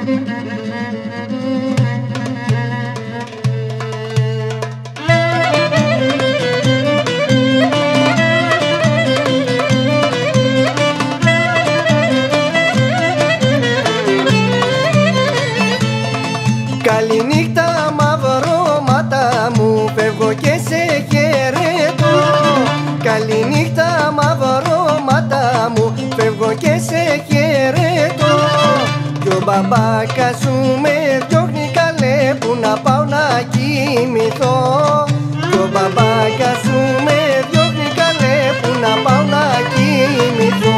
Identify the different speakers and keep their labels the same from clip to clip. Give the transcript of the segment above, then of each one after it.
Speaker 1: Καληνύχτα μαυρώματα μου, φεύγω και σε χαιρετώ. Καληνύχτα μαυρώματα μου, φεύγω και σε χαιρετώ. Κι ο μπαμπάκας σου με διώχνει καλέ, που να πάω να κοιμηθώ. Κι ο μπαμπάκας σου με διώχνει καλέ, που να πάω να κοιμηθώ.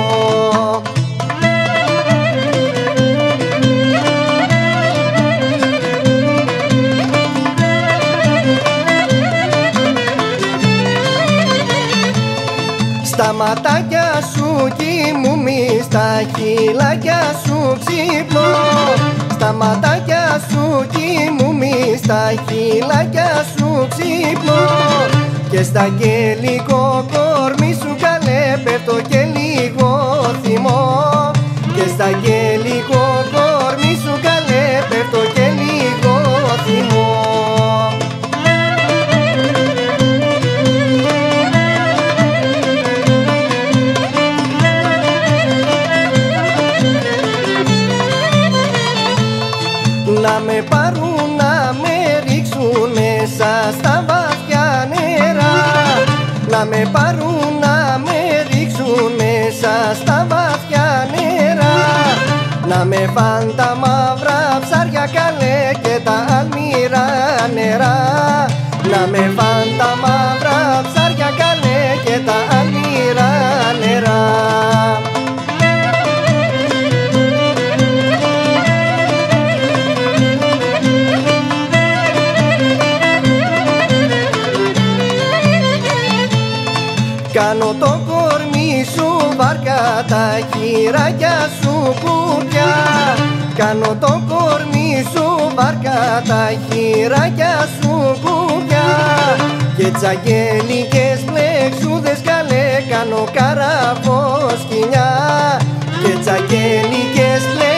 Speaker 1: Στα ματάκια σου κοιμούμαι, στα χειλάκια σου ξύπνω. Στα ματάκια σου κοιμούμαι, στα χειλάκια σου ξύπνω. Και στα γελικό κορμί σου καλέ πέφτω και λίγο θυμώ. Και στα γελικό κορμί σου καλέ πέφτω και λίγο θυμώ. Να με πάρουν, να με ρίξουν μέσα στα βαθιά νερά. Να με πάρουν, να με ρίξουν μέσα στα βαθιά νερά. Να με φαν τα μαύρα ψάρια καλέ και τα αλμυρά νερά. Να με φαν τα μαύρα ψάρια καλέ και τα αλμυρά νερά. Κάνω το κορμί σου βάρκα, τα χειράκια σου κουπιά. Κάνω το κορμί σου βάρκα, τα χειράκια σου κουπιά. Και τσαγγελικές πλεξούδες καλέ κάνω καραβό σκοινιά. Και τσαγγελικές πλεξούδες